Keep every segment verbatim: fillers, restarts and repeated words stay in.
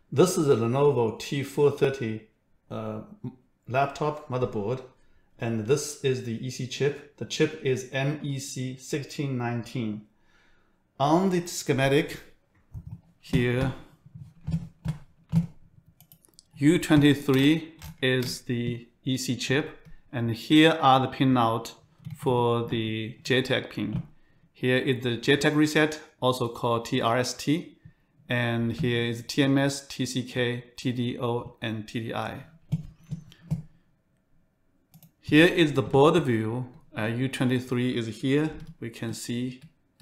This is a Lenovo T four thirty uh, laptop motherboard, and this is the E C chip. The chip is M E C sixteen nineteen. On the schematic here, U twenty-three is the E C chip, and here are the pinout for the J TAG pin. Here is the J TAG reset, also called T R S T. And here is T M S, T C K, T D O, and T D I. Here is the board view. Uh, U twenty-three is here. We can see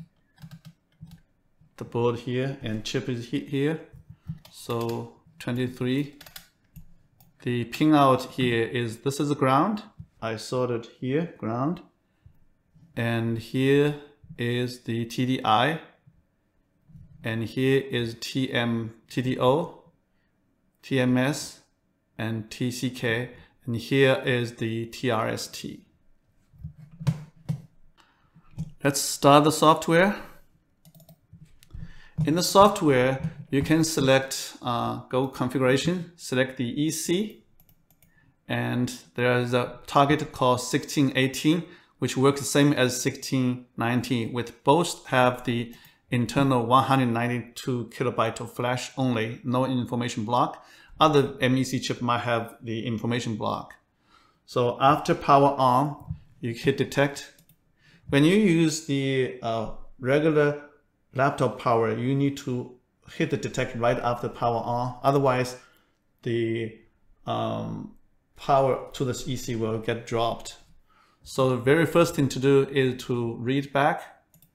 the board here, and chip is he here. So twenty-three. The pinout here is, this is the ground. I sorted here, ground. And here is the T D I. And here is T M, T D O, T M S, and T C K, and here is the T R S T. Let's start the software. In the software, you can select uh, Go Configuration, select the E C, and there is a target called sixteen eighteen, which works the same as sixteen nineteen, with both have the internal one hundred ninety-two kilobyte of flash only, no information block. Other M E C chip might have the information block. So after power on, you hit detect. When you use the uh, regular laptop power, you need to hit the detect right after power on. Otherwise, the um, power to this E C will get dropped. So the very first thing to do is to read back.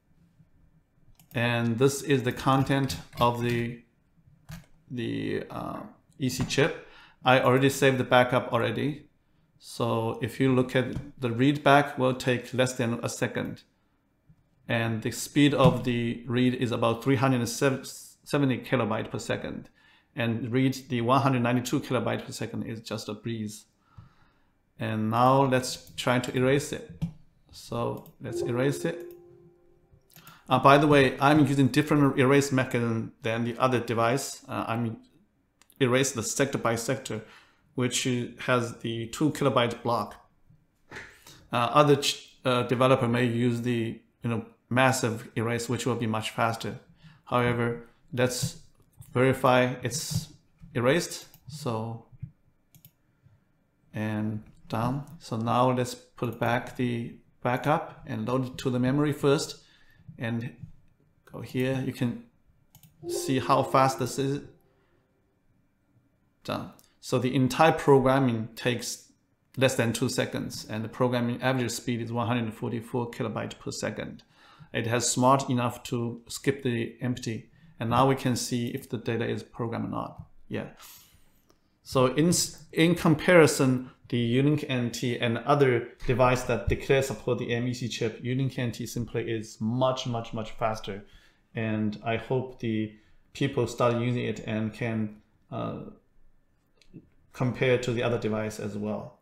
And this is the content of the, the uh, E C chip. I already saved the backup already. So if you look at the read back, will take less than a second. And the speed of the read is about three hundred seventy kilobyte per second. And read the one hundred ninety-two kilobyte per second is just a breeze. And now let's try to erase it. So let's erase it. Uh, by the way, I'm using different erase mechanism than the other device. Uh, I'm erase the sector by sector, which has the two kilobyte block. Uh, other uh, developer may use the you know massive erase, which will be much faster. However, let's verify it's erased. So and done. So now let's put back the backup and load it to the memory first. And go here, you can see how fast this is done. So the entire programming takes less than two seconds, and the programming average speed is one hundred forty-four kilobytes per second. It has smart enough to skip the empty, and now we can see if the data is programmed or not. Yeah. So in in comparison, the Unilink N T and other device that declare support the M E C chip, Unilink N T simply is much, much, much faster. And I hope the people start using it and can uh, compare to the other device as well.